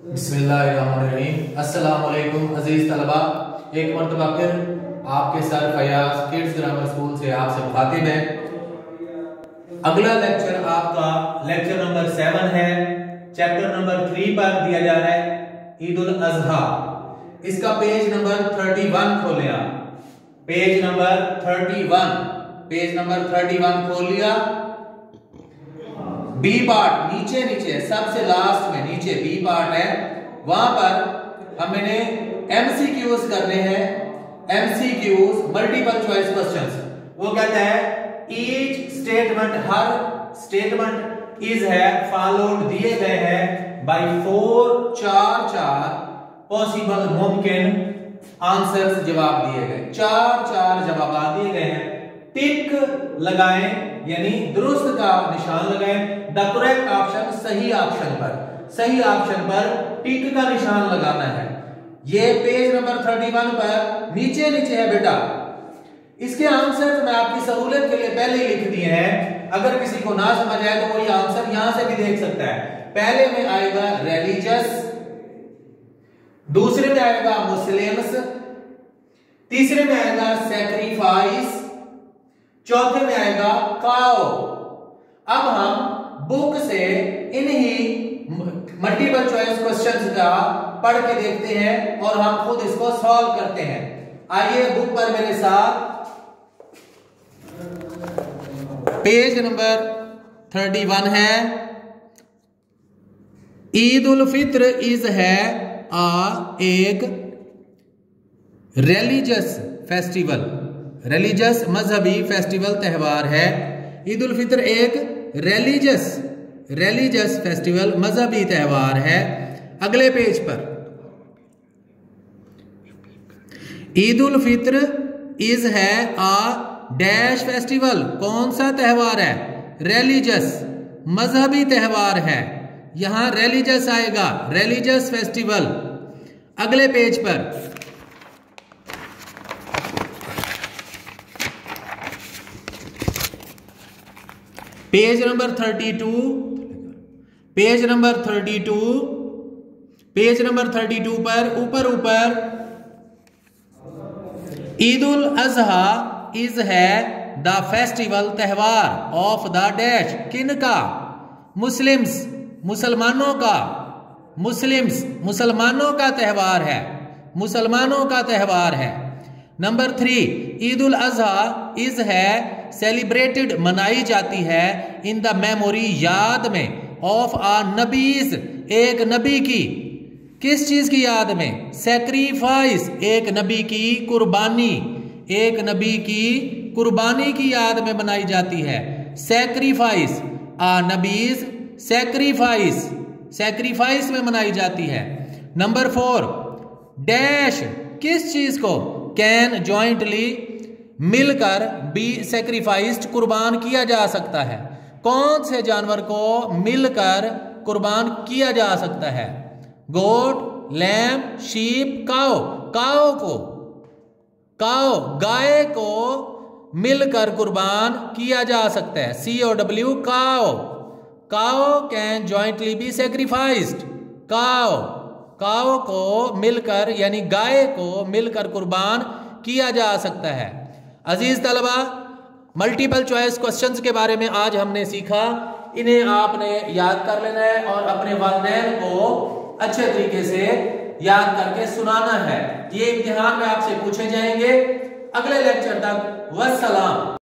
बिस्मिल्लाहिर्रहमानिर्रहीम। अस्सलाम वालेकुम अजीज तलबा, एक मरतबा फिर आपके sir Fayaz kids grammar school से आपसे मुखातिब है। अगला लेक्चर आपका लेक्चर नंबर 7 है। चैप्टर नंबर 3 पर दिया जा रहा है ईद उल अजहा। इसका पेज नंबर 31 खोलें आप। पेज नंबर 31 खोल लिया। बी पार्ट नीचे सबसे लास्ट में नीचे बी पार्ट है, वहां पर हमने एमसीक्यूज करने हैं। MCQs multiple choice questions. वो कहता है ईच स्टेटमेंट, हर स्टेटमेंट इज है फॉलोड दिए गए हैं बाय 4 पॉसिबल मुमकिन आंसर्स, जवाब दिए गए। 4 जवाब दिए गए हैं। टिक लगाएं यानी दुरुस्त का निशान लगाएं। द करेक्ट ऑप्शन, सही ऑप्शन पर टिक का निशान लगाना है। ये पेज नंबर 31 पर नीचे है बेटा। इसके आंसर मैं आपकी सहूलियत के लिए पहले ही लिख दिए हैं। अगर किसी को ना समझ आए तो वो ये आंसर यहां से भी देख सकता है। पहले में आएगा रिलीजियस, दूसरे में आएगा मुस्लिम्स, तीसरे में आएगा सैक्रिफाइस, चौथे में आएगा काओ। अब हम बुक से इन्हीं मल्टीपल चॉइस क्वेश्चंस का पढ़ के देखते हैं और हम खुद इसको सॉल्व करते हैं। आइए बुक पर मेरे साथ। पेज नंबर 31 है। ईद उल फित्र इज है एक रिलीजियस फेस्टिवल, रिलीजियस मजहबी फेस्टिवल त्यौहार है। ईद उल फित्र एक रिलीजियस फेस्टिवल मजहबी त्यौहार है। अगले पेज पर ईद उल फित्र इज है डैश फेस्टिवल। कौन सा त्यौहार है? रिलीजियस मजहबी त्यौहार है। यहां रिलीजियस आएगा, रिलीजियस फेस्टिवल। अगले पेज पर पेज नंबर 32 पर ऊपर ईद उल अजहा इज है द फेस्टिवल त्यौहार ऑफ द डैश। किन का? मुस्लिम्स, मुसलमानों का त्यौहार है। नंबर 3 ईद उल अजहा इज है सेलिब्रेटेड, मनाई जाती है इन द मेमोरी, याद में, ऑफ आ नबीज, एक नबी की। किस चीज की याद में? सैक्रिफाइस, एक नबी की कुर्बानी की याद में मनाई जाती है। सैक्रिफाइस, आ नबीज सैक्रिफाइस में मनाई जाती है। नंबर 4 डैश, किस चीज को? कैन जॉइंटली, मिलकर, बी सैक्रिफाइस्ड, कुर्बान किया जा सकता है। कौन से जानवर को मिलकर कुर्बान किया जा सकता है? गोट, लैम, शीप, काओ। गाय को मिलकर कुर्बान किया जा सकता है। COW, cow can jointly be sacrificed. Cow को मिलकर यानी गाय को मिलकर कुर्बान किया जा सकता है। अजीज तलबा, मल्टीपल चॉइस क्वेश्चंस के बारे में आज हमने सीखा। इन्हें आपने याद कर लेना है और अपने वालिदैन को अच्छे तरीके से याद करके सुनाना है। ये इम्तिहान में आपसे पूछे जाएंगे। अगले लेक्चर तक वस्सलाम।